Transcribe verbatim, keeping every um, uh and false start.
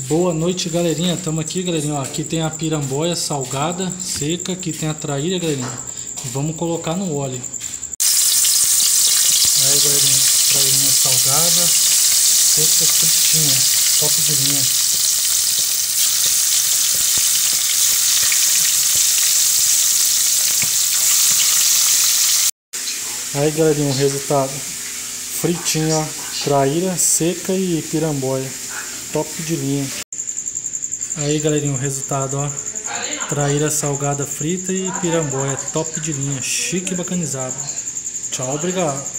Boa noite, galerinha. Estamos aqui, galerinha. Ó, aqui tem a piramboia salgada, seca. Aqui tem a traíra, galerinha. E vamos colocar no óleo. Aí, galerinha. Trairinha salgada, seca, fritinha. Top de linha. Aí, galerinha, o resultado. Fritinha, ó. Traíra, seca e piramboia. Top de linha. Aí, galerinha, o resultado, ó. Traíra salgada frita e piramboia. Top de linha. Chique e bacanizado. Tchau, obrigado.